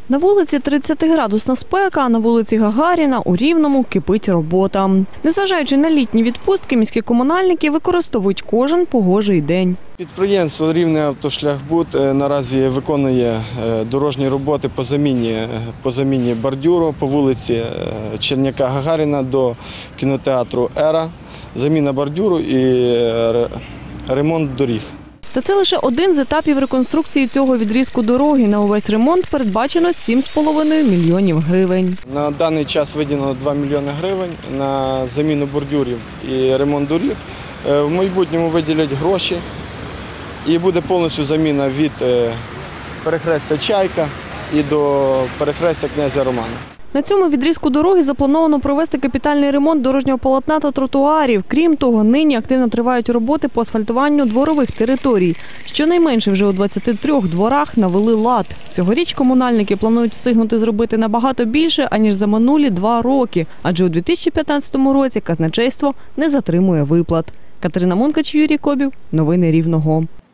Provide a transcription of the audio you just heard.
На вулиці 30-градусна спека, а на вулиці Гагаріна у Рівному кипить робота. Незважаючи на літні відпустки, міські комунальники використовують кожен погожий день. Підприємство «Рівнеавтошляхбуд» наразі виконує дорожні роботи по заміні бордюру по вулиці Черняка-Гагаріна до кінотеатру «Ера», заміна бордюру і ремонт доріг. Та це лише один з етапів реконструкції цього відрізку дороги. На увесь ремонт передбачено 7,5 мільйонів гривень. На даний час виділено 2 мільйони гривень на заміну бордюрів і ремонт доріг. В майбутньому виділять гроші і буде повністю заміна від перехрестя Чайка і до перехрестя князя Романа. На цьому відрізку дороги заплановано провести капітальний ремонт дорожнього полотна та тротуарів. Крім того, нині активно тривають роботи по асфальтуванню дворових територій. Щонайменше вже у 23 дворах навели лад. Цьогоріч комунальники планують встигнути зробити набагато більше, аніж за минулі 2 роки. Адже у 2015 році казначейство не затримує виплат. Катерина Мункач, Юрій Кобів. Новини Рівного.